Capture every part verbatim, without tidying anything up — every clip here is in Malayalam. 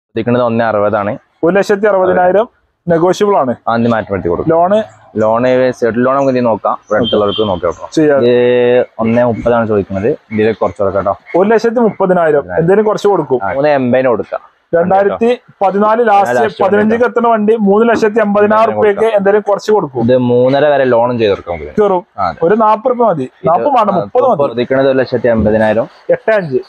ചോദിക്കുന്നത് ഒന്നേ അറുപതാണ്. ഒരു ലക്ഷത്തി അറുപതിനായിരം നെഗോഷ്യബിൾ ആണ്. ആദ്യം മാറ്റി മാറ്റി കൊടുക്കും. ലോണ് ലോണ് സെറ്റിൽ ലോൺ നമുക്ക് നോക്കാം. അടുത്തുള്ളവർക്ക് നോക്കാം. ഒന്നേ മുപ്പതാണ് ചോദിക്കുന്നത്. ഇതിൽ കുറച്ച് കൊടുക്കാം കേട്ടോ. ഒരു ലക്ഷത്തി മുപ്പതിനായിരം എന്തെങ്കിലും കുറച്ച് കൊടുക്കും. മൂന്ന് എൺപതിന് കൊടുക്കാം. രണ്ടായിരത്തി പതിനാല് ലാസ്റ്റ് പതിനഞ്ചിക്ക് എത്തുന്ന വണ്ടി മൂന്ന് ലക്ഷത്തി എൺപതിനായിരം റുപ്യക്ക് എന്തെങ്കിലും കുറച്ച് കൊടുക്കും. ഇത് മൂന്നര വരെ ലോണും ചെയ്ത് കൊടുക്കാം. കയറും ഒരു നാപ്പത് റുപ്യ മതി. നാപ്പത് വേണ്ട മുപ്പത് മതി. ചോദിക്കുന്നത് ഒരു ലക്ഷത്തി എൺപതിനായിരം. എട്ട് അഞ്ച്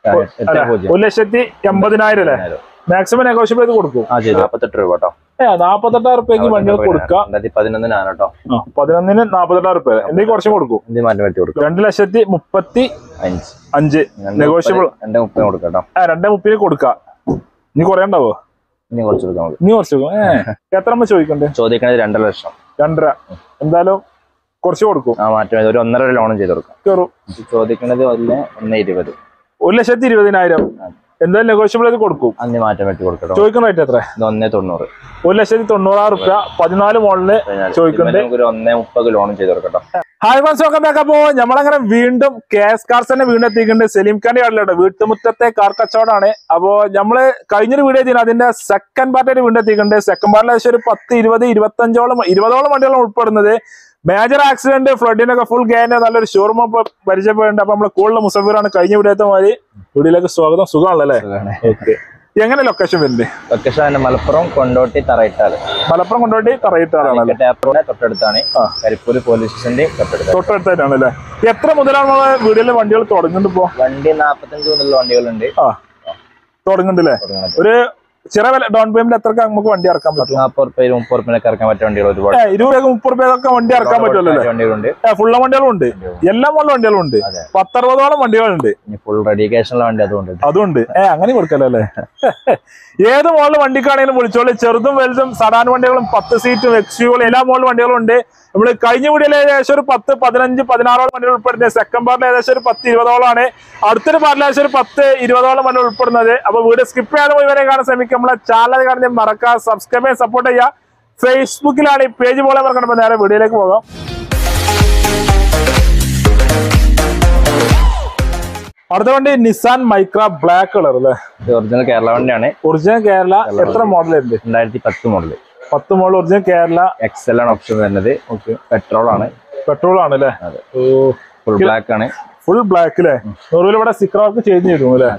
ഒരു ലക്ഷത്തി എൺപതിനായിരം അല്ലേ? മാക്സിമം നെഗോഷ്യബിൾ ചെയ്ത് കൊടുക്കും. നാപ്പത്തെട്ട് രൂപ കേട്ടോ. ഏഹ് നാപ്പത്തെട്ടായിരം റുപ്യക്ക് വണ്ടികൾ കൊടുക്കാം. പതിനൊന്നിനാണ് കേട്ടോ. പതിനൊന്നിന് നാപ്പത്തെട്ടായിരം റുപ്യ എന്തെങ്കിലും കുറച്ച് കൊടുക്കും. രണ്ട് ലക്ഷത്തി മുപ്പത്തി അഞ്ച് അഞ്ച് നെഗോഷ്യബിൾ. രണ്ടേ മുപ്പതിന് കൊടുക്കാം കേട്ടോ. ആ രണ്ടേ മുപ്പതിന് കൊടുക്കാം. നീ കൊറേ ഉണ്ടാവോ? ഇനി കുറച്ച് കൊടുക്കാം. നീ കുറച്ച് ഏഹ് എത്ര അമ്മ ചോദിക്കണ്ടേ? ചോദിക്കണത് രണ്ടര ലക്ഷം. രണ്ടര എന്തായാലും കുറച്ച് കൊടുക്കും. ആ മാറ്റം ഒരു ഒന്നര ലോണും ചെയ്ത് കൊടുക്കാം. കയറും. ചോദിക്കണത് ഒന്ന് ഒന്നേ ഇരുപത്. ഒരു ലക്ഷത്തി ഇരുപതിനായിരം എന്തായാലും നെഗോഷ്യബിൾ ചെയ്ത് കൊടുക്കും. അന്ന് മാറ്റം പറ്റി കൊടുക്കട്ടോ. ചോദിക്കുന്ന റേറ്റ് എത്ര? ഒന്നേ തൊണ്ണൂറ്. ഒരു ലക്ഷത്തി തൊണ്ണൂറായിരം റുപ്യ പതിനാല് മോളില് ചോദിക്കുന്നുണ്ട്. ഒരു ഒന്നേ മുപ്പത് ലോണും ചെയ്ത് കൊടുക്കട്ടോ. Hi friends, welcome back. അപ്പോ നമ്മളങ്ങനെ വീണ്ടും കെ എസ് കാർസ് തന്നെ വീണ്ടും എത്തിയിട്ടുണ്ട്. സലീംഖാന്റെ കടയിലോട്ട് വീട്ടുമുറ്റത്തെ കാർ കച്ചവടമാണ്. അപ്പോ നമ്മള് കഴിഞ്ഞൊരു വീഡിയോ ചെയ്യുന്നത് അതിന്റെ സെക്കൻഡ് പാർട്ടായിട്ട് വീണ്ടും എത്തിയിട്ടുണ്ട്. സെക്കൻഡ് പാർട്ടിൽ ഏകദേശം ഒരു പത്ത് ഇരുപത് ഇരുപത്തഞ്ചോളം ഇരുപതോളം വണ്ടികളാണ് ഉൾപ്പെടുന്നത്. മേജർ ആക്സിഡന്റ് ഫ്ലഡിനൊക്കെ ഫുൾ ഗാന് നല്ലൊരു ഷോറൂം പരിചയപ്പെടുന്നുണ്ട്. അപ്പൊ നമ്മള് കൂടുതൽ മുസഫിറാണ്. കഴിഞ്ഞ വീഡിയോത്തെ മാതിരി വീഡിയോയിലേക്ക് സ്വാഗതം. സുഖമാണല്ലേ? ഓക്കെ. എങ്ങനെ ലൊക്കേഷൻ വരുന്നത്? ലൊക്കേഷൻ മലപ്പുറം കൊണ്ടോട്ടി തറയിട്ടാല്. മലപ്പുറം കൊണ്ടോട്ടി തറയിട്ടാലാണല്ലേ? തൊട്ടടുത്താണ്. കരിപ്പൂര് പോലീസ് സ്റ്റേഷന്റെ തൊട്ടടുത്തായിട്ടാണ് അല്ലേ? എത്ര മുതലാണ് നമ്മളെ വീഡിയോയിലെ വണ്ടികൾ തുടങ്ങുന്നുണ്ട്? ഇപ്പോ വണ്ടി നാപ്പത്തഞ്ച് മുതലുള്ള വണ്ടികളുണ്ട്. ആ തുടങ്ങുന്നുണ്ടല്ലേ? ഒരു ചെറിയ വില ഡൗൺ പേയ്മെന്റ് എത്രക്ക് നമുക്ക് വണ്ടി ഇറക്കാൻ പറ്റും? നാപ്പത് റുപ്യ മുപ്പത് റുപ്യക്ക് ഇറക്കാൻ പറ്റിയ വണ്ടികൾ ഒരുപാട്. ഇരുപത് രൂപ മുപ്പത് റുപ്യൊക്കെ വണ്ടി ഇറക്കാൻ പറ്റുമല്ലോ? ഫുള്ള വണ്ടികളും ഉണ്ട്. എല്ലാ മോഡലും വണ്ടികളും ഉണ്ട്. പത്തറുപതോളം വണ്ടികളുണ്ട്. ഫുൾ റെഡിക്കേഷനുള്ള വണ്ടി അതുകൊണ്ട് അതുകൊണ്ട് ഏഹ് അങ്ങനെ കൊടുക്കല്ലോ അല്ലേ? ഏത് മോഡൽ വണ്ടിക്കാണെങ്കിലും വിളിച്ചോളൂ. ചെറുതും വലുതും സഡാൻ വണ്ടികളും പത്ത് സീറ്റും എക്സ്യൂകളും എല്ലാ മോഡൽ വണ്ടികളും ഉണ്ട്. നമ്മള് കഴിഞ്ഞ വീഡിയോയിൽ ഏകദേശം ഒരു പത്ത് പതിനഞ്ച് പതിനാറോളം വണ്ടികൾ ഉൾപ്പെടുന്നത്. സെക്കൻഡ് പാർട്ടിൽ ഏകദേശം ഒരു പത്ത് ഇരുപതോളമാണ്. അടുത്തൊരു പാർട്ടിൽ ഏകദേശം ഒരു പത്ത് ഇരുപതോളം വണ്ടികൾ ഉൾപ്പെടുന്നത്. അപ്പൊ വീഡിയോ സ്കിപ്പ് ചെയ്യാതെ മുഴുവനെ കാണാൻ ശ്രമിക്കുക. നമ്മളെ ചാനൽ കാണുന്ന മറക്കുക, സബ്സ്ക്രൈബ് ചെയ്യാൻ സപ്പോർട്ട് ചെയ്യുക. ഫേസ്ബുക്കിലാണ് ഈ പേജ് പോലെ മറക്കണം. നേരെ വീഡിയോയിലേക്ക് പോകാം. അടുത്ത വണ്ടി നിസാൻ മൈക്ര ബ്ലാക്ക് കളർ അല്ലേ? ഒറിജിനൽ കേരള വണ്ടിയാണ്. ഒറിജിനൽ കേരള. എത്ര മോഡൽ ഉണ്ട്? രണ്ടായിരത്തി പത്ത് മോഡല്. പത്ത് മോഡൽ ഒറിജിനൽ കേരള. എക്സൽ ആണ് ഓപ്ഷൻ വരുന്നത്. ഓക്കെ. പെട്രോൾ ആണ്. പെട്രോൾ ആണ് അല്ലേ? ഫുൾ ബ്ലാക്ക് ആണ്. ഫുൾ ബ്ലാക്ക് അല്ലേ? നൂറിലൂടെ സ്റ്റിക്കർ വർക്ക് ചെയ്ത് തരും അല്ലേ?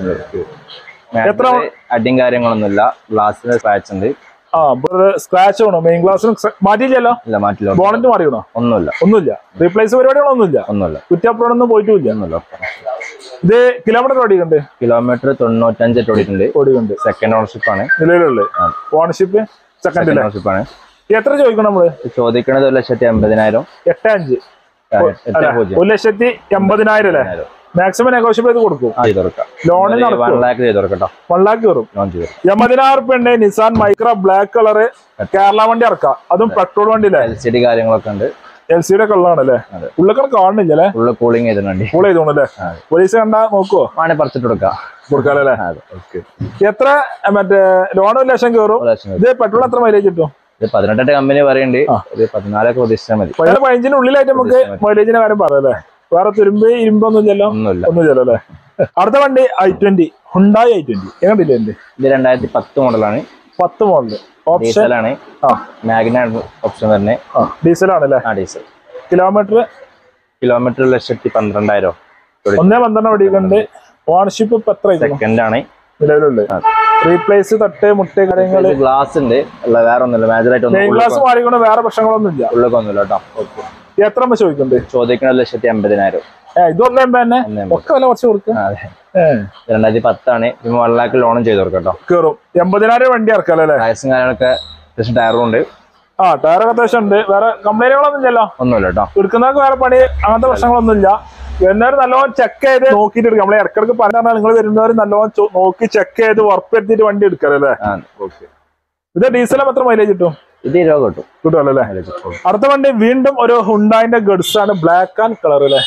എത്ര അടിയും കാര്യങ്ങളൊന്നുമില്ല. ഗ്ലാസിന് സ്ക്രാച്ച് ഉണ്ട്. ആ സ്ക്രാച്ച് വേണോ? മെയിൻ ഗ്ലാസിന് മാറ്റിയില്ലല്ലോ? ഇല്ല മാറ്റില്ല. ബോണറ്റ് മാറിയണോ? ഒന്നുമില്ല. ഒന്നുമില്ല. റീപ്ലേസ് പരിപാടികളൊന്നുമില്ല. ഒന്നുമില്ല. കുറ്റാപ്പുറൊന്നും പോയിട്ടില്ല. ഒന്നുമില്ല. ഇത് കിലോമീറ്റർ ഓടിക്കുന്നുണ്ട്. കിലോമീറ്റർ തൊണ്ണൂറ്റഞ്ച് ഓടിയിട്ടുണ്ട്. ഓടിക്കുന്നുണ്ട്. സെക്കൻഡ് ഓണർഷിപ്പ് ആണ് നിലവിലുള്ളത്. ഓണർഷിപ്പ് സെക്കൻഡ് ഓണർഷിപ്പ് ആണ്. എത്ര ചോദിക്കണം നമ്മള്? ചോദിക്കണത് ഒരു ലക്ഷത്തി എൺപതിനായിരം. എട്ട് അഞ്ച് ഒരു ലക്ഷത്തി എൺപതിനായിരം അല്ലേ? മാക്സിമം നെഗോഷ്യബിൾ ചെയ്ത് കൊടുക്കും. ലോണിൽ വൺ ലാക്ക് കയറും. എൺപതിനായിരം റുപ്യ ഉണ്ട്. Nissan Micra black colour Kerala വണ്ടി ഇറക്കാം. അതും പെട്രോൾ വണ്ടി അല്ലേ? എൽ സി ഡി കാര്യങ്ങളൊക്കെ ഉണ്ട്. എൽ സി ഡി കള്ളാണ് അല്ലേ? ഉള്ളിക്കണ കാണുന്നില്ലേ? കൂളിംഗ് ചെയ്തിട്ടുണ്ട്. കൂൾ ചെയ്തോണ്ടല്ലേ? പോലീസ് കണ്ടാ നോക്കുവോ? വേണേ പറിച്ചിട്ട് കൊടുക്കാം. കൊടുക്കാല്ലേ? എത്ര മറ്റേ ലോൺ ഒരു ലക്ഷം കയറും. ഇത് പെട്രോൾ എത്ര മൈലേജ് കിട്ടും? ഇത് പതിനെട്ടെട്ട് കമ്പനി പറയുന്നുണ്ട്. ഒരു പതിനാലൊക്കെ പ്രതീക്ഷിച്ചാൽ മതി. പതിനഞ്ചിന് ഉള്ളിലായിട്ട് നമുക്ക് മൈലേജിന്റെ കാര്യം പറയാല്ലേ? വേറെ തുരുമ്പ് ഇരുമ്പൊന്നും ഇല്ലല്ലോ? ഒന്നുമില്ലല്ലോ അല്ലേ? അടുത്ത വണ്ടി i twenty Hyundai i twenty എങ്ങനെയുണ്ട്? ഇത് രണ്ടായിരത്തി പത്ത് മോഡലാണ്. പത്ത് മോഡല് ഓപ്ഷൻ ആണ്. മാഗ്ന ഓപ്ഷൻ തന്നെ. ഡീസൽ ആണല്ലേ? ആ ഡീസൽ. കിലോമീറ്റർ കിലോമീറ്റർ ലക്ഷത്തി പന്ത്രണ്ടായിരം. ഒന്നേ പന്ത്രണ്ട് ഓടിക്കുന്നുണ്ട്. ഓണർഷിപ്പ് ഇപ്പൊ എത്ര? സെക്കൻഡ് ആണ് നിലവിലുള്ളത്. റീപ്ലേസ് തട്ട് മുട്ട കാര്യങ്ങള് ഗ്ലാസ് ഉണ്ട്. അല്ല വേറെ ഒന്നുമില്ല. മേജറായിട്ട് മെയിൻ ഗ്ലാസ് മാറിക്കൊണ്ട് വേറെ പ്രശ്നങ്ങളൊന്നും ഇല്ല. ഉള്ളൊക്കൊന്നുമില്ല കേട്ടോ. ഓക്കെ. എത്ര അമ്മ ചോദിക്കുന്നുണ്ട്? ചോദിക്കുന്നത് ലക്ഷത്തി അമ്പതിനായിരം. ഇതൊന്നും തന്നെ ഒക്കെ വില കുറച്ച് കൊടുക്കും. രണ്ടായിരത്തി പത്താണ്. വൺ ലാക്ക് ലോണും ചെയ്ത് കൊടുക്കട്ടോ. കയറും. എൺപതിനായിരം വണ്ടി ഇറക്കാല്ലേ? ടയർസും കാര്യങ്ങളൊക്കെ അത്യാവശ്യം ടയറും ഉണ്ട്. ആ ടയറൊക്കെ അത്യാവശ്യം ഉണ്ട്. വേറെ കംപ്ലൈന്റുകളൊന്നും ഇല്ലല്ലോ? ഒന്നുമില്ല കേട്ടോ. എടുക്കുന്നവർക്ക് വേറെ പണി അങ്ങനത്തെ പ്രശ്നങ്ങളൊന്നും ഇല്ല. വരുന്നവർ നല്ലോണം ചെക്ക് ചെയ്ത് നോക്കിയിട്ട് എടുക്കാം. നമ്മളെ ഇടക്കിടക്ക് പറഞ്ഞാൽ നിങ്ങൾ വരുന്നവർ നല്ലോണം നോക്കി ചെക്ക് ചെയ്ത് ഉറപ്പെടുത്തിട്ട് വണ്ടി എടുക്കാല്ലേ? ഇത് ഡീസലും എത്ര മൈലേജ് കിട്ടും? ഇത് ഇരുപത് കിട്ടും. കിട്ടുമല്ലേ? അടുത്ത വണ്ടി വീണ്ടും ഒരു ഹുണ്ടായിന്റെ ഗഡ്സ് ആണ്. ബ്ലാക്ക് ആൻഡ് കളർ അല്ലേ?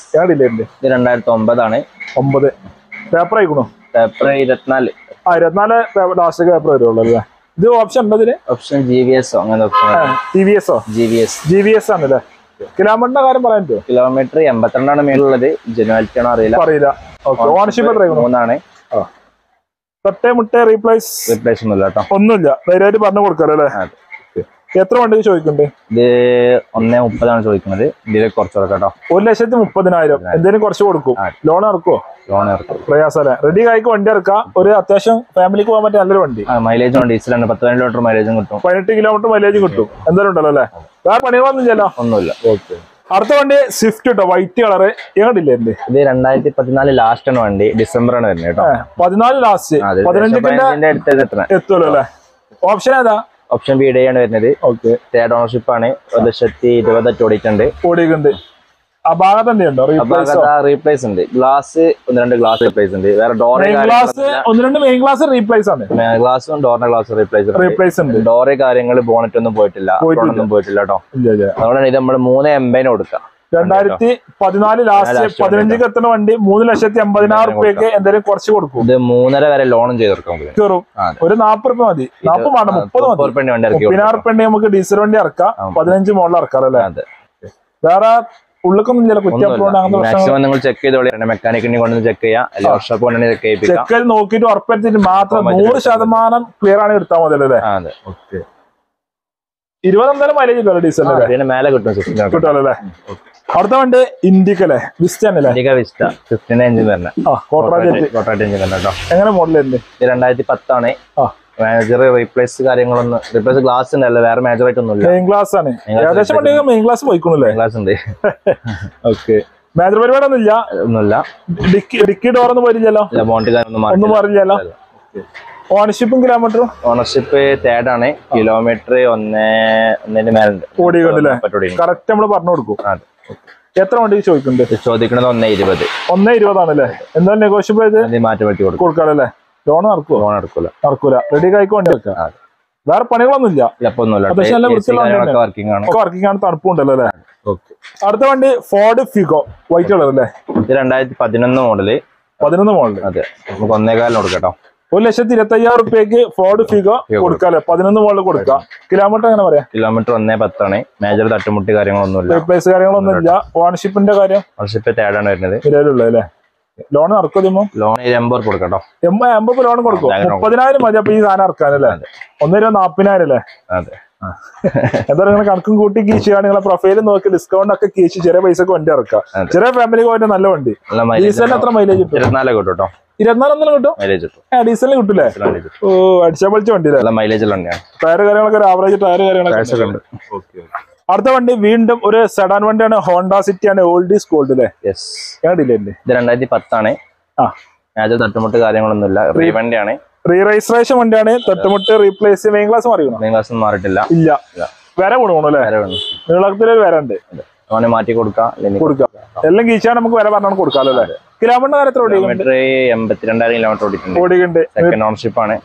ഇത് രണ്ടായിരത്തി ഒമ്പതാണ്. ഒമ്പത് പേപ്പർ ആയിക്കണോ? പേപ്പർ ഇരുപത്തിനാല്. ആ ഇരുപത്തിനാല് ലാസ്റ്റ് പേപ്പർ വരുള്ളൂ അല്ലേ? ഇത് ഓപ്ഷൻ ഉണ്ടോ ഇതിന്? ഓപ്ഷൻ ജി വി എസ് അങ്ങനെ ടി വി എസോ? G V S G V S ആണല്ലേ? കിലോമീറ്ററിന്റെ കാര്യം പറയാൻ പറ്റുമോ? കിലോമീറ്റർ എൺപത്തിരണ്ടാണ് മേലുള്ളത്. ജനുവാലിറ്റി ആണോ അറിയില്ല. അറിയില്ല. ഓൺഷിപ്പ് എത്ര? മൂന്നാണ്. തട്ടേ മുട്ടേ റീപ്ലേസ് റീപ്ലേസ് ഒന്നുമില്ല കേട്ടോ. ഒന്നുമില്ല, ധൈര്യമായിട്ട് പറഞ്ഞു കൊടുക്കാലോ അല്ലേ? എത്ര വണ്ടി ചോദിക്കണ്ടേ? ഇത് ഒന്നേ മുപ്പതാണ് ചോദിക്കുന്നത്. ഇതിൽ കുറച്ച് കേട്ടോ. ഒരു ലക്ഷത്തി മുപ്പതിനായിരം എന്തെങ്കിലും കുറച്ച് കൊടുക്കും. ലോൺ ഇറക്കുവോ? ലോൺ ഇറക്കും. പ്രയാസല്ലേ? റെഡി ആയിക്ക് വണ്ടി ഇറക്കാം. ഒരു അത്യാവശ്യം ഫാമിലിക്ക് പോകാൻ പറ്റിയ നല്ലൊരു വണ്ടി. മൈലേജ് ഉണ്ട്, ഡീസലാണ്. പത്ത് കിലോമീറ്റർ മൈലേജും കിട്ടും. പതിനെട്ട് കിലോമീറ്റർ മൈലേജ് കിട്ടും. എന്തായാലും ഉണ്ടല്ലോ അല്ലേ? വേറെ പണികളൊന്നും ഇല്ലല്ലോ? ഒന്നുമില്ല. ഓക്കെ. അടുത്ത വണ്ടി സ്വിഫ്റ്റ് കേട്ടോ, വൈറ്റ് കളറ്. എങ്ങോട്ടില്ലേ എന്റെ? ഇത് രണ്ടായിരത്തി പതിനാല് ലാസ്റ്റ് ആണ് വണ്ടി. ഡിസംബർ ആണ് വരുന്നത് കേട്ടോ. പതിനാല് ലാസ്റ്റ് പതിനഞ്ചിന്റെ എത്തുമല്ലോ അല്ലേ? ഓപ്ഷൻ ഏതാ? ഓപ്ഷൻ ബി ഡേ ആണ് വരുന്നത്. ഓക്കെ. തേർഡ് ഓണർഷിപ്പ് ആണ്. ഒരു ലക്ഷത്തി ഇരുപത്തെട്ട് ഓടിയിട്ടുണ്ട്. ഓടിയിട്ടുണ്ട്. ആ ഭാഗത്ത് എന്തുണ്ടോ റീപ്ലേസ് ഉണ്ട്. ഗ്ലാസ് ഒന്ന് രണ്ട് ഗ്ലാസ് റീപ്ലേസ് ഉണ്ട്. വേറെ ഡോർ ഗ്ലാസ് ഒന്ന് രണ്ട് മെയിൻ ഗ്ലാസ് റീപ്ലേസ് ആണ്. ഗ്ലാസും ഡോറിന്റെ ഗ്ലാസ് റീപ്ലേസ് റീപ്ലേസ് ഉണ്ട്. ഡോറ് കാര്യങ്ങൾ ബോണറ്റ് ഒന്നും പോയിട്ടില്ല, ഒന്നും പോയിട്ടില്ല കേട്ടോ. അതുകൊണ്ടാണ് ഇത് നമ്മൾ മൂന്ന് എൺപതിന് കൊടുക്കാം. രണ്ടായിരത്തി പതിനാല് ലാസ്റ്റ് പതിനഞ്ചിക്ക് എത്തുന്ന വണ്ടി മൂന്ന് ലക്ഷത്തി അമ്പതിനായിരം റുപ്യക്ക് എന്തെങ്കിലും കുറച്ച് കൊടുക്കും. ഇത് മൂന്നര വരെ ലോണും ചെയ്ത് കൊടുക്കാം. കയറും. ഒരു നാപ്പത് റുപ്യ മതി. നാപ്പത് വേണ്ട, മുപ്പത് മതി. മുപ്പതിനായിരം റുപ്യ നമുക്ക് ഡീസൽ വണ്ടി ഇറക്കാം. പതിനഞ്ച് മോളിൽ ഇറക്കാം അല്ലേ? വേറെ ഉള്ളിക്കൊന്നും ചില മാക്സിമം നിങ്ങൾ ചെക്ക് ചെയ്തോളി. മെക്കാനിക്കിനെ കൊണ്ട് ചെക്ക് ചെയ്യാം. വർക്ക്ഷോപ്പ് കൊണ്ട് ചെക്ക് ചെയ്യിപ്പിക്കാം. ചെക്ക് ചെയ്ത് നോക്കിയിട്ട് ഉറപ്പെടുത്തിട്ട് മാത്രം നൂറ് ശതമാനം ക്ലിയർ ആണ് എടുത്താൽ മതി അല്ലേ? ഇരുപത് എന്തായാലും മൈലേജ് കിട്ടുമല്ലോ ഡീസലിന്? മേലെ കിട്ടും കിട്ടുമല്ലോ അല്ലേ? അടുത്ത വണ്ടി ഇൻഡിക്കല്ലേ? വിസ്റ്റ അല്ലേ? എങ്ങനെ മോഡലുണ്ട്? രണ്ടായിരത്തി പത്താണ്. മേജർ റീപ്ലേസ് കാര്യങ്ങളൊന്നും റീപ്ലേസ് ഗ്ലാസ് ഉണ്ടല്ലോ, വേറെ മേജർ ആയിട്ടൊന്നും മെയിൻ ഗ്ലാസ് ആണ്. ഏകദേശം വണ്ടി മെയിൻ ഗ്ലാസ് പോയിക്കോളൂല്ലേ? ഗ്ലാസ് ഉണ്ട്. ഓക്കെ. മേജർ പരിപാടി ഒന്നുമില്ല. ഒന്നുമില്ല. ഡിക്കി ഡിക്കി ഡോറൊന്നും പോയില്ലല്ലോ? ഒന്നും മാറില്ലല്ലോ. ഓണർഷിപ്പും കിലോമീറ്ററും? ഓണർഷിപ്പ് തേർഡ് ആണ്. കിലോമീറ്റർ ഒന്നേ ഒന്നിന്റെ മേലുണ്ട്. ഓടിക്കണ്ടല്ലേ? കറക്റ്റ് നമ്മള് പറഞ്ഞു കൊടുക്കും. എത്ര വണ്ടി ചോദിക്കുന്നുണ്ട്? ചോദിക്കുന്നത് ഒന്നേ ഇരുപത്. ഒന്നേ ഇരുപതാണല്ലേ? എന്തായാലും നെഗോഷ്യബിൾ ചെയ്ത് മാറ്റി വെട്ടി കൊടുക്കാറല്ലേ? ലോൺ നടക്കുമോ? ലോൺ നടക്കൂല. നടക്കൂല. റെഡി ആയിക്കോ വണ്ടി വെക്കാം. വേറെ പണികളൊന്നും ഇല്ല. വർക്കിംഗ് ആണ്. തണുപ്പുണ്ടല്ലോ അല്ലേ? അടുത്ത വണ്ടി ഫോർഡ് ഫിഗോ വൈറ്റ് കളർ അല്ലേ? ഇത് രണ്ടായിരത്തി പതിനൊന്ന് മോഡല്. പതിനൊന്ന് മോഡല്. അതെ. നമുക്ക് ഒന്നേകാലിന് കൊടുക്കട്ടോ. ഒരു ലക്ഷത്തി ഇരുപത്തി അയ്യായിരം റുപ്യക്ക് ഫോർഡ് ഫിഗോ കൊടുക്കാല്ലേ? പതിനൊന്ന് മോളിൽ കൊടുക്കാം. കിലോമീറ്റർ എങ്ങനെ പറയാം? കിലോമീറ്റർ ഒന്നേ പത്താണ്. മേജർ തട്ടുമുട്ടി കാര്യങ്ങളൊന്നുമില്ല. റീപ്ലേസ് കാര്യങ്ങളൊന്നും ഇല്ല. ഓണർഷിപ്പിന്റെ കാര്യം? ഓണർഷിപ്പ് തേർഡാണ് വരുന്നത്. നിലവിലുള്ള അല്ലേ? ലോൺ ഇറക്കുമോ? ലോൺ എൺപത് കൊടുക്കട്ടോ. എൺപത് ലോൺ കൊടുക്കും. മുപ്പതിനായിരം മതി അപ്പൊ ഈ സാധനം ഇറക്കാനല്ലേ? ഒന്നര നാപ്പതിനായിരം അല്ലേ? അതെ. എന്താ നിങ്ങൾ കണക്കും കൂട്ടി കീശിയാണ് നിങ്ങളെ പ്രൊഫൈലും നോക്കി ഡിസ്കൗണ്ട് ഒക്കെ കീശി ചെറിയ പൈസക്ക് വണ്ടി ഇറക്കാം. ചെറിയ ഫാമിലിക്ക് പോയിട്ട് നല്ല വണ്ടി. ഡീസലിന് എത്ര മൈലേജ് കിട്ടും? ഇരുപത്തിനാല് കിട്ടും. ഇരുപത്തിനാല് കിട്ടും. ഡീസലിന് കിട്ടൂലേ? ഓ, അടിച്ചാ പൊളിച്ച വണ്ടി. മൈലേജ് ടയർ കാര്യങ്ങളൊക്കെ ഒരു ആവറേജ് ടയർ കാര്യങ്ങളൊക്കെ ഉണ്ട്. അടുത്ത വണ്ടി വീണ്ടും ഒരു സെഡാൻ വണ്ടിയാണ്. ഹോണ്ട സിറ്റി ആണ്. ഓൾഡ് ഈസ് ഗോൾഡ് അല്ലേ? ഇത് രണ്ടായിരത്തി പത്താണ്. തട്ടുമുട്ട് കാര്യങ്ങളൊന്നുമില്ല. റീ വണ്ടിയാണ്. റീ രജിസ്ട്രേഷൻ വണ്ടിയാണ്. തട്ടുമുട്ട് റീപ്ലേസ്. മെയിൻ ക്ലാസ് മാറിയോ? മെയിൻ ക്ലാസ് മാറിയിട്ടില്ല. ഇല്ല. വര കൊടുക്കണോ അല്ലേ? നീളത്തിലൊരു വര ഉണ്ട്. അവനെ മാറ്റി കൊടുക്കാം. കൊടുക്കാം. എല്ലാം കീച്ചാൻ നമുക്ക് വര പറഞ്ഞാൽ കൊടുക്കാമല്ലോ അല്ലേ? കിലോമീറ്റർ എത്ര കിലോമീറ്റർ? എൺപത്തിരണ്ടായിരം കിലോമീറ്റർ ഓടിയിട്ടുണ്ട്. ഓടിക്കുന്നുണ്ട്. സെക്കൻഡ് ഓണർഷിപ്പ് ആണ്.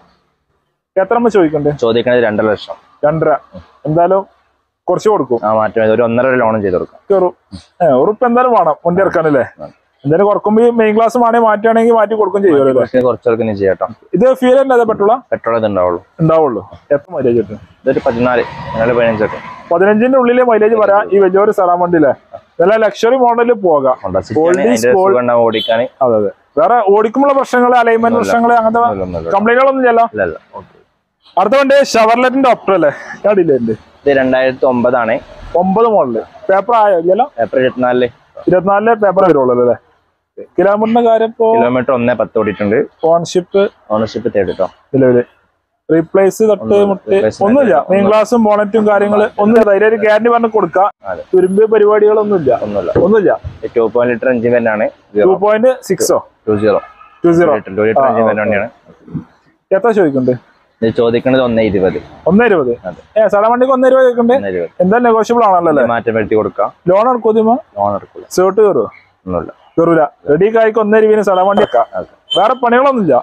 എത്ര നമ്മൾ ചോദിക്കണ്ടേ? ചോദിക്കുന്നത് രണ്ടര ലക്ഷം. രണ്ടര. എന്തായാലും കുറച്ച് കൊടുക്കും. ആ മാറ്റം ഒരു ഒന്നര ലോണും ചെയ്ത് കൊടുക്കാം. കയറും. ഏഹ് ഉറപ്പ് എന്തായാലും വേണം വണ്ടി ഇറക്കാനല്ലേ? എന്തായാലും കുറക്കുമ്പോ മെയിൻ ക്ലാസ് വേണമെങ്കിൽ മാറ്റുകയാണെങ്കിൽ മാറ്റി കൊടുക്കും ചെയ്യുമല്ലോ. കുറച്ചൊക്കെ ചെയ്യാട്ടോ. ഇത് ഫ്യൂൽ തന്നെ പെട്രോളാ? പെട്രോൾ ഇത് ഉണ്ടാവുള്ളൂ. ഉണ്ടാവുള്ളൂ. എത്ര മൈലേജ് കിട്ടും? ഇതൊരു പതിനാല് പതിനഞ്ചൊക്കെ. പതിനഞ്ചിന്റെ ഉള്ളില് മൈലേജ് പറയാം. ഈ വലിയൊരു സെഡാൻ വണ്ടിയില്ലേ? നല്ല ലക്ഷറി മോഡലിൽ പോകാം. ഓടിക്കാൻ. അതെ അതെ. വേറെ ഓടിക്കുമ്പോൾ പ്രശ്നങ്ങള്, അലൈൻമെന്റ് പ്രശ്നങ്ങള്, അങ്ങനത്തെ കംപ്ലൈന്റുകളൊന്നും ഇല്ലല്ലോ? അടുത്ത വണ്ടി ഷവർലെറ്റിന്റെ ഓപ്റ്റർ അല്ലേ? കണ്ടില്ലേ? ഇത് രണ്ടായിരത്തി ഒമ്പതാണ്. ഒമ്പത് മോഡല്. പേപ്പർ ആയോ? ഇല്ലല്ലോ. പേപ്പർ ഇരുപത്തിനാലില് ഇരുപത്തിനാലില് പേപ്പർ വരുള്ളൂ അല്ലേ? കിലോമീറ്ററിന്റെ കാര്യം കിലോമീറ്റർ ഒന്നേ പത്ത് ഓടിയിട്ടുണ്ട്. ഓണർഷിപ്പ് ഓണർഷിപ്പ് തേടിട്ടോ. നിലവില് റീപ്ലേസ് തട്ട് മുട്ട് ഒന്നുമില്ല. മെയിൻ ഗ്ലാസും ബോണറ്റും കാര്യങ്ങള് ഒന്നുമില്ല. ധൈര്യം ഗ്യാരണ്ടി പറഞ്ഞ് കൊടുക്കാം. തുരുമ്പ് പരിപാടികളൊന്നും ഇല്ല. ഒന്നുമില്ല. ഒന്നുമില്ല. ടു പോയിന്റ് ലിറ്റർ എഞ്ചിൻ തന്നെയാണ്. ടു പോയിന്റ് സിക്സോ ടു സീറോ ടു സീറോ വണ്ടിയാണ്. എത്ര ചോദിക്കുന്നുണ്ട്? ചോദിക്കുന്നത് ഒന്നേ ഇരുപത്. ഒന്നേ ഇരുപത്. ഏ സാധാ വണ്ടിക്ക് ഒന്നേ ഇരുപത് ചോദിക്കണ്ടേ? എന്തായാലും നെഗോഷ്യബിൾ ആണല്ലോ? മാറ്റം വരുത്തി കൊടുക്കാം. ലോൺ എടുക്കുമോ? ലോൺ എടുക്കില്ല. സേർട്ട് കയറുമോ? ഒന്നുമില്ല. കയറൂല. റെഡി കായ്ക്ക് ഒന്നേ ഇരുപതിന് സാധാ വണ്ടി വെക്കാം. വേറെ പണികളൊന്നുമില്ല.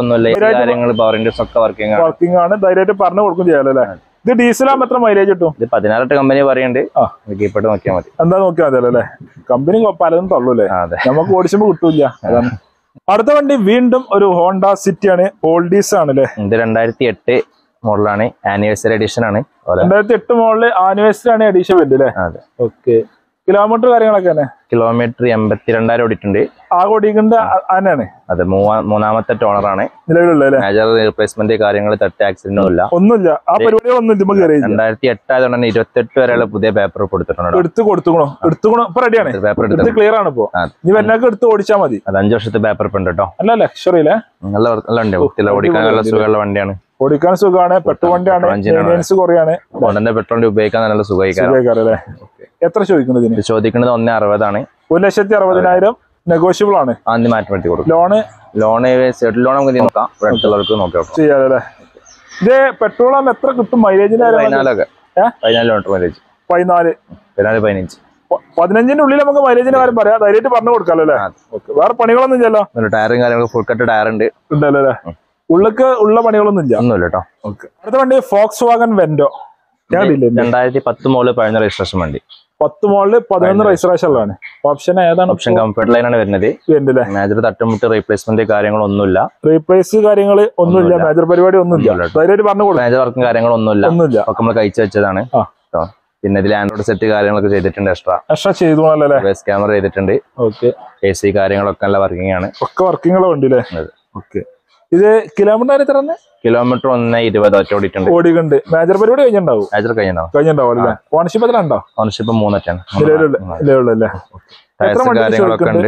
വർക്കിംഗ് ആണ്. ധൈര്യമായിട്ട് പറഞ്ഞു കൊടുക്കും ചെയ്യാലോ അല്ലേ? ഇത് ഡീസലാകുമ്പോ എത്ര മൈലേജ് കിട്ടും? ഇത് പതിനാറെട്ട് കമ്പനി പറയുന്നുണ്ട്. നോക്കിയാൽ മതി. എന്താ നോക്കിയാൽ മതിയല്ലോ അല്ലേ? കമ്പനി പലതും തള്ളൂല്ലേ? നമുക്ക് ഓടിച്ചുമ്പോ കിട്ടൂല. അതാണ്. അടുത്ത വണ്ടി വീണ്ടും ഒരു ഹോണ്ട സിറ്റി ആണ്. ഓൾഡീസ് ആണ് അല്ലേ? ഇത് രണ്ടായിരത്തി എട്ട് മോഡലാണ്. ആനിവേഴ്സറി എഡിഷൻ ആണ്. രണ്ടായിരത്തി എട്ട് മോഡല് ആനിവേഴ്സറി ആണ് എഡിഷൻ വരുന്നത് അല്ലേ? ഓക്കെ. കിലോമീറ്റർ കാര്യങ്ങളൊക്കെ തന്നെ കിലോമീറ്റർ എൺപത്തിരണ്ടായിരം ഓടിയിട്ടുണ്ട്. ആ ഓടിക്കേണ്ട തന്നെയാണ്. അതെ, മൂന്നാമത്തെ ടോണറാണ് നിലവിലുള്ള മേജർ റീപ്ലേസ്മെന്റ് കാര്യങ്ങൾ തട്ട് ആക്സിഡന്റ് ഒന്നുമില്ല ഒന്നുമില്ല. ആ പരിപാടികളൊന്നും രണ്ടായിരത്തി എട്ടായതുകൊണ്ട് തന്നെ ഇരുപത്തെട്ട് വരെയുള്ള പുതിയ പേപ്പർ കൊടുത്തിട്ടുണ്ട്. എടുത്ത് കൊടുത്തുക്കണോ എടുത്തുക്കണോ ഇപ്പൊ റെഡിയാണ്. പേപ്പർ എടുത്ത് ക്ലിയർ ആണ്. ഇപ്പൊ ഇനി വരുന്നൊക്കെ എടുത്ത് ഓടിച്ചാൽ മതി. അത് അഞ്ചു വർഷത്തെ പേപ്പർ ഉണ്ട് കേട്ടോ. അല്ല ലക്ഷറിയില്ലേ? നല്ല നല്ല വണ്ടി, ഓടിക്കാൻ നല്ല സുഖമുള്ള വണ്ടിയാണ്. ഓടിക്കാൻ സുഖമാണ്. പെട്രോൾ വണ്ടിയാണ്. മെയിൻ്റെനൻസ് കുറയാണ്. പെട്രോൾ ഉപയോഗിക്കാൻ നല്ല സുഖമായിക്കാറല്ലേ. എത്ര ചോദിക്കുന്നത്? ചോദിക്കുന്നത് ഒന്നേ അറുപതാണ്. ഒരു ലക്ഷത്തി അറുപതിനായിരം നെഗോഷ്യബിൾ ആണ്. ആദ്യം മാറ്റി മാറ്റി കൊടുക്കും. ലോണ് ലോണ് സെറ്റിൽ ലോൺ നമുക്ക് നോക്കാം. അടുത്തുള്ളവർക്ക് നോക്കാം ചെയ്യാതെ. ഇത് പെട്രോൾ ആകുമ്പോൾ എത്ര കിട്ടും മൈലേജിന്? പതിനാലൊക്കെ പതിനാല് കിലോമീറ്റർ മൈലേജ്. പതിനാല് പതിനാല് പതിനഞ്ച് പതിനഞ്ചിന്റെ ഉള്ളിൽ നമുക്ക് മൈലേജിന്റെ കാര്യം പറയാം. ധൈര്യമായിട്ട് പറഞ്ഞു കൊടുക്കാമല്ലോ അല്ലേ? വേറെ പണികളൊന്നും ഇല്ലല്ലോ. ടയറും കാര്യങ്ങളും ഫുൾ കട്ട് ടയർ ഉണ്ട്. ഉണ്ടല്ലോ അല്ലേ? ഉള്ളിക്ക് ഉള്ള പണികളൊന്നും ഇല്ല. ഒന്നുമില്ല കേട്ടോ. അടുത്ത വണ്ടി ഫോക്സ് വാഗൺ വെന്റോ. രണ്ടായിരത്തി പത്ത് മോഡല് പതിനൊന്ന് രജിസ്ട്രേഷൻ വണ്ടി. പത്ത് മോഡല് പതിനൊന്ന് രജിസ്ട്രേഷൻ ഉള്ളതാണ്. ഓപ്ഷൻ ഏതാണ്? ഓപ്ഷൻ കംഫർട്ട് ലൈനാണ് വരുന്നത്. മേജർ തട്ടുമുട്ട് റീപ്ലേസ്മെന്റ് കാര്യങ്ങളൊന്നുമില്ല. റീപ്ലേസ് കാര്യങ്ങൾ ഒന്നുമില്ല. മേജർ പരിപാടി ഒന്നുമില്ല. ധൈര്യമായിട്ട് പറഞ്ഞു കൊടുക്കും. മേജർ വർക്കും കാര്യങ്ങളൊന്നുമില്ല. ഒന്നുമില്ല. ഒക്കെ നമ്മൾ കഴിച്ചു വെച്ചതാണ്. പിന്നെ ഇതിൽ ആൻഡ്രോയിഡ് സെറ്റ് കാര്യങ്ങളൊക്കെ ചെയ്തിട്ടുണ്ട്. എക്സ്ട്രാ എക്സ്ട്രാ ചെയ്തു. ക്യാമറ ചെയ്തിട്ടുണ്ട്. ഓക്കെ. എ സി കാര്യങ്ങളൊക്കെ നല്ല വർക്കിംഗ് ആണ്. ഒക്കെ വർക്കിംഗ് വണ്ടി അല്ലേ? ഓക്കെ. ഇത് കിലോമീറ്റർ എത്ര? കിലോമീറ്റർ ഒന്ന് ഇരുപത് ഒറ്റ ഓടിയിട്ടുണ്ട്. ഓടിക്കുന്നുണ്ട്. മേജർ പരിപാടി കഴിഞ്ഞിട്ടുണ്ടാവും. മേജർ കഴിഞ്ഞിട്ടുണ്ടാവും. കഴിഞ്ഞിട്ടുണ്ടാവും അല്ലേ? ഓണർഷിപ്പ് എത്ര ഉണ്ടോ? ഓണർഷിപ്പ് മൂന്നൊക്കെയാണ്. കാര്യങ്ങളൊക്കെ ഉണ്ട്.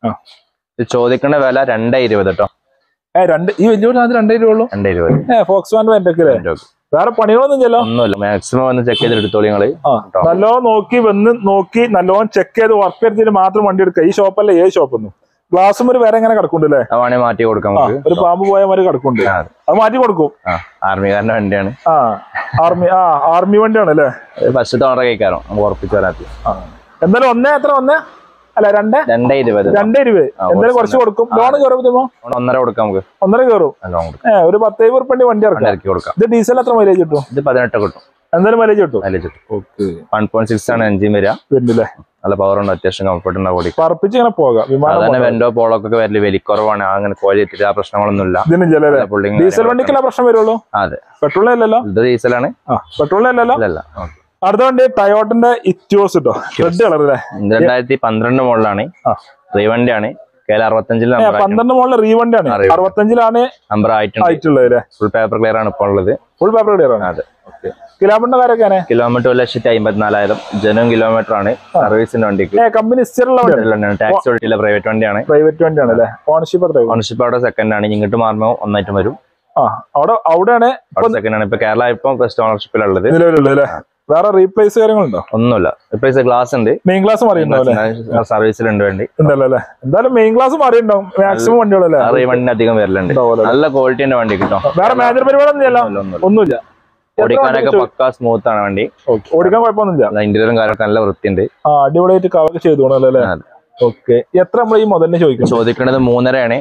ഇത് ചോദിക്കുന്ന വില രണ്ടേ ഇരുപത് കേട്ടോ. ഏഹ് രണ്ട് ഈ വലിയ രണ്ടേ രൂപ ഉള്ളൂ. രണ്ടേ ഇരുപത്. ഏഹ് ഫോക്സ് വാൻ വെന്റൊക്കെ വേറെ പണികളൊന്നും ചെയ്യല്ലോ. ഒന്നുമില്ല. മാക്സിമം വന്ന് ചെക്ക് ചെയ്ത് എടുത്തോളി നിങ്ങള്. നല്ലോണം നോക്കി വന്ന് നോക്കി നല്ലോണം ചെക്ക് ചെയ്ത് വർക്ക് എടുത്തിട്ട് മാത്രം വണ്ടി എടുക്കുക. ഈ ഷോപ്പല്ല ഏത് ഷോപ്പൊന്നും. ഗ്ലാസും ഒരു വേറെ എങ്ങനെ കിടക്കുന്നുണ്ട് അല്ലേ? മാറ്റി കൊടുക്കാം. ഒരു പാമ്പ് പോയ മാതിരി കിടക്കുന്നുണ്ട്. അത് മാറ്റി കൊടുക്കും. ആർമിക്കാരന്റെ വണ്ടിയാണ്. ആ ആർമി ആ ആർമി വണ്ടിയാണ് അല്ലേ? ഫസ്റ്റ് ഓണർ കഴിക്കാറോ ഉറപ്പിച്ചു വരാത്തി. എന്തായാലും ഒന്നേ എത്ര? ഒന്നേ അല്ല രണ്ടേ രണ്ടേ ഇരുപത്. രണ്ടേ ഇരുപത് എന്തായാലും കുറച്ച് കൊടുക്കും. ലോൺ കയറുമ്പോ ഒന്നര കൊടുക്കാം. നമുക്ക് ഒന്നര കയറും. ഏഹ് ഒരു പത്ത് എഴുപത് റുപ്യ വണ്ടി ഇറക്കി കൊടുക്കാം. ഇത് ഡീസൽ എത്ര മൈലേജ് കിട്ടും? ഇത് പതിനെട്ട് കിട്ടും. എന്തായാലും മൈലേജ് കിട്ടും. മൈലേജ് കിട്ടും. ഓക്കെ. വൺ പോയിന്റ് സിക്സ് ആണ് എൻജിൻ വരിക. വരുന്നില്ലേ? നല്ല പവർ ഉണ്ട്. അത്യാവശ്യം കംഫർട്ട് ഉണ്ടാവും. പറപ്പിച്ച് ഇങ്ങനെ പോകാം. വിമാനം വെന്റോ പോളൊക്കെ വരല് വലിക്കുറവാണ്. അങ്ങനെ കോഴിട്ടിട്ട് ആ പ്രശ്നങ്ങളൊന്നും ഇല്ല. ഡീസൽ വണ്ടിക്കുള്ള പ്രശ്നം വരുള്ളൂ. അതെ. പെട്രോളല്ലോ? ഇത് ഡീസലാണ്. പെട്രോളല്ലോ? അല്ല. അടുത്ത വണ്ടി ടയോട്ടന്റെ ഇറ്റിയോസ് കേട്ടോ. റെഡ് കളർ അല്ലേ? രണ്ടായിരത്തി പന്ത്രണ്ട് മോഡലാണ്. റീവണ്ടിയാണ്. അറുപത്തഞ്ചില് പന്ത്രണ്ട് മോഡൽ റീവണ്ടിയാണ്. അറുപത്തഞ്ചിലാണ് നമ്പർ ആയിട്ടുള്ളത്. ഫുൾ പേപ്പർ ക്ലിയർ ആണ് ഇപ്പോൾ ഉള്ളത്. ഫുൾ പേപ്പർ ക്ലിയർ ആണ്. അതെ. കിലോമീറ്റർ കാര്യമൊക്കെ കിലോമീറ്റർ ഒരു ലക്ഷത്തി അമ്പത്തിനാലായിരം ജനം കിലോമീറ്റർ ആണ്. സർവീസിന്റെ വണ്ടിക്ക് കമ്പനി ടാക്സ് ഒഴിച്ചില്ല. പ്രൈവറ്റ് വണ്ടിയാണ്. പ്രൈവറ്റ് വണ്ടിയാണ് അല്ലേ? ഓണർഷിപ്പ് ഓണർഷിപ്പ് അവിടെ സെക്കൻഡ് ആണ്. ഇങ്ങോട്ട് മാറുമ്പോൾ ഒന്നായിട്ടും വരും. ആ അവിടെ അവിടെയാണ് സെക്കൻഡ് ആണ്. ഇപ്പൊ കേരള ഇപ്പം ഫസ്റ്റ് ഓണർഷിപ്പിലുള്ളത്. വേറെ റീപ്ലേസ് കാര്യങ്ങളുണ്ടോ? ഒന്നുമില്ല. റീപ്ലേസ് ഗ്ലാസ് ഉണ്ട്. മെയിൻ ഗ്ലാസ് മാറിയിട്ടുണ്ടാവും. സർവീസിലുണ്ട് വണ്ടി. ഉണ്ടല്ലോ അല്ലേ? എന്തായാലും മെയിൻ ഗ്ലാസ് മാറിയിട്ടുണ്ടാവും. മാക്സിമം വണ്ടികളല്ലേ? വണ്ടി അധികം വരലുണ്ട്. നല്ല ക്വാളിറ്റിന്റെ വണ്ടി കിട്ടും. വേറെ മേജർ പരിപാടി ഒന്നുമില്ല. ഓടിക്കാനൊക്കെ പക്കാ സ്മൂത്ത് ആണ് വണ്ടി. ഓടിക്കാൻ കുഴപ്പമൊന്നുമില്ല. ഇന്റീരിയറും കാര്യമൊക്കെ നല്ല വൃത്തിയുണ്ട്. ആ അടിപൊളിയായിട്ട് കവർ ചെയ്തോളല്ലേ? ഓക്കെ. എത്ര നമ്മൾ ഈ മുതലിന് ചോദിക്കും? ചോദിക്കുന്നത് മൂന്നരയാണ്.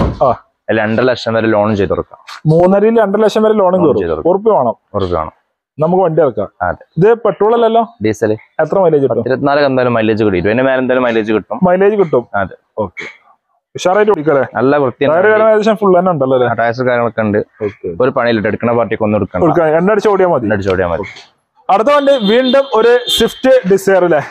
രണ്ടര ലക്ഷം വരെ ലോൺ ചെയ്ത് കൊടുക്കാം. മൂന്നരയിൽ രണ്ടര ലക്ഷം വരെ ലോണും കയറും. ഉറപ്പ് വേണം. ഉറപ്പ് വേണം. നമുക്ക് വണ്ടി ഇറക്കാം. ഇത് പെട്രോൾ അല്ലല്ലോ? ഡീസൽ. എത്ര മൈലേജ് കിട്ടും? ഇരുപത്തിനാല് എന്തായാലും മൈലേജ് കിട്ടും. ഇരുപതിന് മേലെ എന്തായാലും മൈലേജ് കിട്ടും. മൈലേജ് കിട്ടും. അതെ. ഓക്കെ. ഉഷാറായിട്ട് ഓടിക്കല്ലേ? നല്ല വൃത്തിയാണ്. ഏകദേശം ഫുൾ തന്നെ ഉണ്ടല്ലോ അല്ലേ? ടയർസ് കാര്യങ്ങളൊക്കെ ഉണ്ട്. ഒരു പണിയിലിട്ട് എടുക്കുന്ന പാർട്ടിക്ക് ഒന്ന് എടുക്കണം. എണ്ണടിച്ച് ഓടിയാൽ മതി. എണ്ണടിച്ച് ഓടിയാൽ മതി. അടുത്ത വണ്ടി വീണ്ടും ഒരു സ്വിഫ്റ്റ് ഡിസയർ അല്ലേ?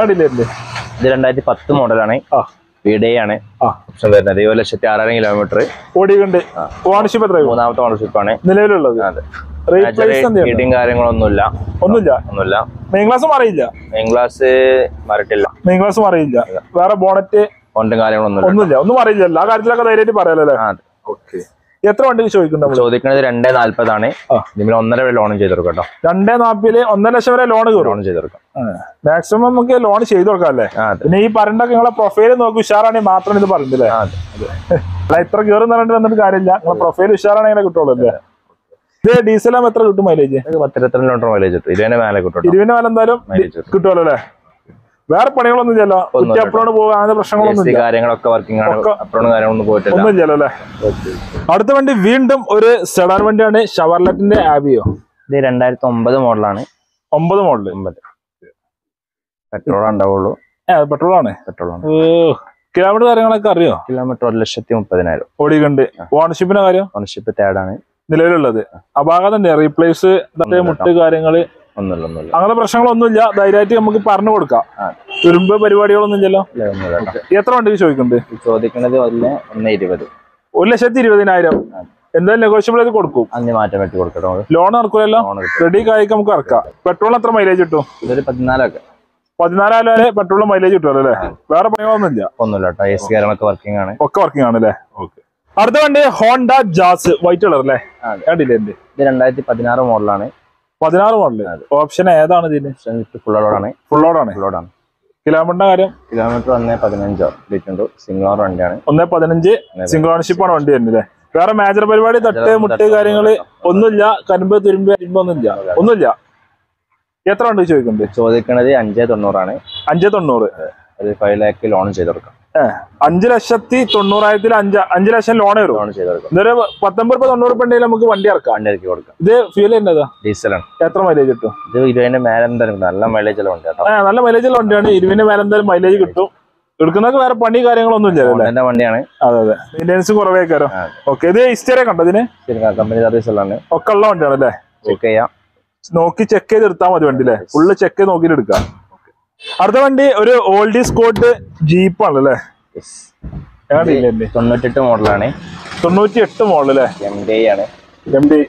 ഇത് രണ്ടായിരത്തി പത്ത് മോഡലാണ്. ആണ് ഓപ്ഷൻ വരുന്നത്. ഒരു ലക്ഷത്തി ആറായിരം കിലോമീറ്റർ ഓടിയുണ്ട്. ഓണർഷിപ്പ് എത്ര? മൂന്നാമത്തെ ഓണർഷിപ്പ് ആണ് നിലവിലുള്ളത്. അതെ. ഹീറ്റിംഗ് കാര്യങ്ങളൊന്നുമില്ല. ഒന്നുമില്ല. ഒന്നുമില്ല. മെയിൻ ഗ്ലാസ് മാറിയില്ല. മെയിൻ ഗ്ലാസ് മാറിയിട്ടില്ല. മെയിൻ ഗ്ലാസ് മാറിയില്ല. വേറെ ബോണറ്റ് ഫോണ്ടും കാര്യങ്ങളൊന്നും ഒന്നുമില്ല. ഒന്നും അറിയില്ല. ആ കാര്യത്തിലൊക്കെ ധൈര്യമായിട്ട് പറയാലോ? ഓക്കെ. എത്ര വണ്ടി ചോദിക്കുന്നത്? ചോദിക്കുന്നത് രണ്ടേ നാല്പതാണ്. നിങ്ങൾ ഒന്നര വരെ ലോൺ ചെയ്ത് കൊടുക്കാം കേട്ടോ. രണ്ടേ നാൽപ്പതില് ഒന്നര ലക്ഷം വരെ ലോൺ ലോൺ ചെയ്ത് കൊടുക്കാം. മാക്സിമം നമുക്ക് ലോൺ ചെയ്ത് കൊടുക്കാം അല്ലേ? പിന്നെ ഈ പറയണ്ടൊക്കെ നിങ്ങളെ പ്രൊഫൈൽ നോക്കി ഉഷാറാണെങ്കിൽ മാത്രം ഇത് പറഞ്ഞില്ലേ? അല്ല ഇത്ര കയറുന്ന പറഞ്ഞിട്ട് വന്നിട്ട് കാര്യമില്ല. നിങ്ങളെ പ്രൊഫൈൽ ഉഷാറാണെങ്കിൽ കിട്ടുള്ളൂ അല്ലേ? ഇത് ഡീസലാകുമ്പോൾ എത്ര കിട്ടും മൈലേജ്? പത്തിരുപത്തിരണ്ട് കിലോമീറ്റർ മൈലേജ് കിട്ടും. ഇരുപതിന് മേലെ കിട്ടും. ഇരുപതിന് മേലെ എന്തായാലും കിട്ടുമല്ലോ അല്ലേ? വേറെ പണികളൊന്നും ഇല്ലല്ലോ? അപ്രോണ് പോകുക അങ്ങനെ പ്രശ്നങ്ങളൊന്നും കാര്യങ്ങളൊക്കെ വർക്കിംഗ് ആണ്. അപ്രോണ് കാര്യങ്ങളൊന്നും പോയിട്ടില്ല. ഒന്നും ഇല്ലല്ലോ അല്ലേ? അടുത്ത വണ്ടി വീണ്ടും ഒരു സെഡാൻ വണ്ടിയാണ്. ഷവർലെറ്റിന്റെ ആബിയോ. ഇത് രണ്ടായിരത്തി ഒമ്പത് മോഡലാണ്. ഒമ്പത് മോഡൽ. ഒമ്പത്. പെട്രോൾ ഉണ്ടാവുള്ളൂ. പെട്രോൾ ആണ്. പെട്രോൾ ആണ്. കിലോമീറ്റർ കാര്യങ്ങളൊക്കെ അറിയോ? കിലോമീറ്റർ ഒരു ലക്ഷത്തി മുപ്പതിനായിരം ഓടിക്കുന്നുണ്ട്. ഓണർഷിപ്പിന്റെ കാര്യം? ഓണർഷിപ്പ് തേർഡ് ആണ് നിലവിലുള്ളത്. അപാകതന്റെ റീപ്ലേസ് മുട്ട് കാര്യങ്ങള് അങ്ങനെ പ്രശ്നങ്ങളൊന്നുമില്ല, ധൈര്യമായിട്ട് നമുക്ക് പറഞ്ഞു കൊടുക്കാം. തുരുമ്പ് പരിപാടികളൊന്നും ഇല്ലല്ലോ. എത്ര വണ്ടിക്ക് ചോദിക്കുന്നുണ്ട്? ചോദിക്കുന്നത് ഒന്ന് ഇരുപത് ഒരു ലക്ഷത്തി ഇരുപതിനായിരം. എന്തായാലും നെഗോഷ്യബിൾ ചെയ്ത് കൊടുക്കും. മാറ്റം വെട്ടി കൊടുക്കണം. ലോൺ നടക്കൂലല്ലോ, റെഡി കായ്ക്ക് നമുക്ക് ഇറക്കാം. പെട്രോൾ എത്ര മൈലേജ് കിട്ടും? ഇതൊരു പതിനാലൊക്കെ പതിനാലായാലും വരെ പെട്രോൾ മൈലേജ് കിട്ടുമല്ലോ അല്ലേ? വേറെ പണികളൊന്നുമില്ല. ഒന്നുമില്ല, ടയേഴ്സ് കാര്യങ്ങളൊക്കെ വർക്കിംഗ് ആണ്. ഒക്കെ വർക്കിംഗ് ആണ് അല്ലേ? ഓക്കെ. അടുത്ത വണ്ടി ഹോണ്ട ജാസ് വൈറ്റ് കളർ അല്ലേ? കണ്ടില്ലേ? ഇത് രണ്ടായിരത്തി പതിനാറ് മോഡലാണ്. പതിനാറ് മോഡല്. ഓപ്ഷൻ ഏതാണ് ഇതിന്? ഫുൾ ലോഡാണ്. ഫുൾ ലോഡാണ്. ഫുൾ ലോഡാണ്. കിലോമീറ്ററിന്റെ കാര്യം? കിലോമീറ്റർ ഒന്നേ പതിനഞ്ചോ ലിറ്റുണ്ട്. സിംഗിൾ ഓണർ വണ്ടിയാണ്. ഒന്നേ പതിനഞ്ച് സിംഗിൾ ഓണർഷിപ്പ് ആണ് വണ്ടി തന്നെ. വേറെ മേജർ പരിപാടി തട്ട് മുട്ട് കാര്യങ്ങള് ഒന്നുമില്ല. കരിമ്പ് തുരുമ്പ് കരിമ്പ് ഒന്നുമില്ല, ഒന്നുമില്ല. എത്ര വണ്ടി ചോദിക്കുന്നുണ്ട്? ചോദിക്കുന്നത് അഞ്ചേ തൊണ്ണൂറാണ്. അഞ്ചേ തൊണ്ണൂറ്. ഒരു ഫൈവ് ലാക്ക് ലോൺ ചെയ്ത് കൊടുക്കാം. ഏഹ് അഞ്ചു ലക്ഷത്തി തൊണ്ണൂറായിരത്തിൽ അഞ്ച് അഞ്ചു ലക്ഷം ലോൺ വരും. ലോൺ ചെയ്ത് കൊടുക്കാം. ഇതൊരു പത്തൊമ്പത് രൂപ തൊണ്ണൂറ് രൂപ ഉണ്ടെങ്കിൽ നമുക്ക് വണ്ടി ഇറക്കാം. വണ്ടി ഇറക്കി കൊടുക്കാം. ഇത് ഫ്യൂൽ എന്നതാ? ഡീസലാണ്. എത്ര മൈലേജ് കിട്ടും? ഇത് ഇരുപതിന്റെ മേലെ എന്തായാലും നല്ല മൈലേജ് ഉള്ള വണ്ടിയാണ്. ആ നല്ല മൈലേജ് ഉള്ള വണ്ടിയാണ്. ഇരുപതിന്റെ മേലെ എന്തായാലും മൈലേജ് കിട്ടും. എടുക്കുന്നതൊക്കെ വേറെ പണി കാര്യങ്ങളൊന്നും ഇല്ല വണ്ടിയാണ്. അതെ അതെ, മെയിൻ്റെനൻസ് കുറവേ കയറും. ഓക്കെ. ഇത് ഹിസ്റ്ററി കണ്ടോ ഇതിന്? കമ്പനി സർവീസ് ഉള്ളതാണ്. ഒക്കെ ഉള്ള വണ്ടിയാണ് അല്ലേ? ചെക്ക് ചെയ്യാം. നോക്കി ചെക്ക് ചെയ്ത് എടുത്താൽ മതി വണ്ടി അല്ലേ? ഫുള്ള് ചെക്ക് ചെയ്ത് നോക്കിയിട്ട് എടുക്കാം. അടുത്ത വണ്ടി ഒരു ഓൾഡ് സ്കോട്ട് ജീപ്പ് ആണല്ലേ? തൊണ്ണൂറ്റെട്ട് മോഡലാണ്. തൊണ്ണൂറ്റി എട്ട് മോഡൽ അല്ലേ? എം ഡി ആണ്. M D.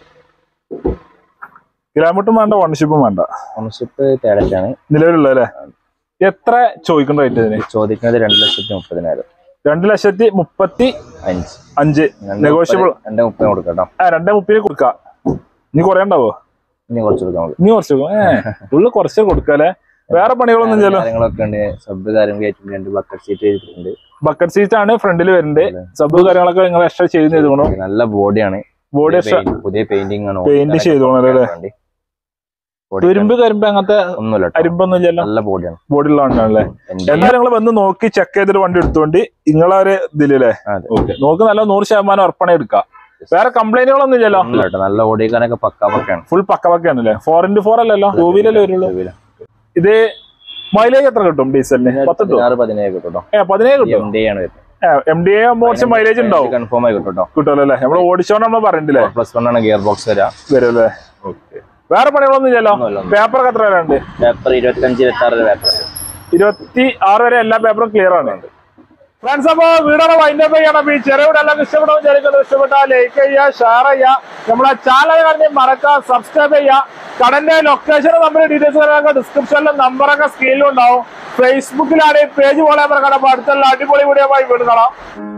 കിലോമീറ്ററും വേണ്ട, ഓണർഷിപ്പും വേണ്ട. ഓണർഷിപ്പ് തേടച്ചാണ് നിലവിലുള്ള അല്ലേ? എത്ര ചോദിക്കുന്ന റേറ്റ് ഇതിന്? ചോദിക്കുന്നത് രണ്ട് ലക്ഷത്തി മുപ്പതിനായിരം. രണ്ട് ലക്ഷത്തി മുപ്പത്തി അഞ്ച് അഞ്ച് നെഗോഷ്യബിൾ. രണ്ടേ മുപ്പതിന് കൊടുക്കാം. ആ രണ്ടേ മുപ്പതിന് കൊടുക്കാം. ഇനി കുറേ ഉണ്ടാവോ? ഇനി കുറച്ച് കൊടുക്കാം. ഇനി കുറച്ച് ഏഹ് ഉള്ളു കുറച്ച് കൊടുക്കാല്ലേ? വേറെ പണികളൊന്നും ചെയ്യലോ? കാര്യങ്ങളൊക്കെ ഉണ്ട്. സബ് കാര്യം കയറ്റിട്ടുണ്ട്. ബക്കറ്റ് സീറ്റ് ചെയ്തിട്ടുണ്ട്. ബക്കറ്റ് സീറ്റ് ആണ് ഫ്രണ്ടിൽ വരുന്നത്. സബ് കാര്യങ്ങളൊക്കെ നിങ്ങൾ എക്സ്ട്രാ ചെയ്ത് ചെയ്തോണോ? നല്ല ബോഡിയാണ്. ബോഡി പുതിയ പെയിന്റിംഗ് ആണ്. പെയിന്റ് ചെയ്തോണോ അല്ലേ? തുരുമ്പ് കരിമ്പ് അങ്ങനത്തെ അരിമ്പൊന്നും ഇല്ലല്ലോ. നല്ല ബോഡിയാണ്. ബോഡി ഉള്ള വണ്ടിയാണല്ലേ? എന്നാലും നിങ്ങൾ വന്ന് നോക്കി ചെക്ക് ചെയ്തിട്ട് വണ്ടി എടുത്തോണ്ട് നിങ്ങളൊരു ഇതിലല്ലേ? ഓക്കെ. നോക്ക് നല്ല നൂറ് ശതമാനം ഉറപ്പണ എടുക്കാം. വേറെ കംപ്ലൈന്റുകളൊന്നും ഇല്ലല്ലോ? നല്ല ഓടിക്കാനൊക്കെ പക്ക പക്കയാണ്. ഫുൾ പക്ക പക്കയാണല്ലേ? ഫോർ ഇന്റു ഫോർ അല്ലല്ലോ? ടൂ വീലല്ലേ വരുള്ളൂ. ഇത് മൈലേജ് എത്ര കിട്ടും ഡീസലിന്? പതിനേഴ് കിട്ടും. ഏ പതിനേഴ് കിട്ടും. എം ഡി എ കുറച്ച് മൈലേജ് ഉണ്ടാവും. കൺഫേം ആയി കിട്ടും. കിട്ടുമല്ലോ അല്ലേ? നമ്മള് ഓടിച്ചോണ്ട് നമ്മൾ പറഞ്ഞില്ലേ? പ്ലസ് വൺ ആണ് ഗിയർ ബോക്സ് വരാം. വരും അല്ലേ? ഓക്കെ. വേറെ പണികളൊന്നും ഇല്ലല്ലോ? പേപ്പറൊക്കെ എത്ര വരെ ഉണ്ട്? പേപ്പർ ഇരുപത്തി അഞ്ച് ഇരുപത്തി ആറ് പേപ്പർ. ഇരുപത്തി ആറ് വരെ എല്ലാ പേപ്പറും ക്ലിയർ ആണ്. ഫ്രണ്ട്സ്, അപ്പൊ വീടോടെ വൈൻഡപ്പ് ചെയ്യണം. ഈ ചെറിയ വീടെല്ലാം ഇഷ്ടപ്പെടും. ചെറിയ ഇഷ്ടപ്പെട്ടാൽ ലൈക്ക് ചെയ്യുക, ഷെയർ ചെയ്യുക, നമ്മളെ ചാനൽ കാണി മറക്കുക, സബ്സ്ക്രൈബ് ചെയ്യുക. കടന്റെ ലൊക്കേഷനും നമ്മുടെ ഡീറ്റെയിൽസ് ഡിസ്ക്രിപ്ഷനിലും നമ്പറൊക്കെ സ്ക്രീനിലും ഉണ്ടാവും. ഫേസ്ബുക്കിലാണ് ഈ പേജ് പോലെ കട. അടുത്തുള്ള അടിപൊളി വീഡിയോ ആയി വീട് കാണാം.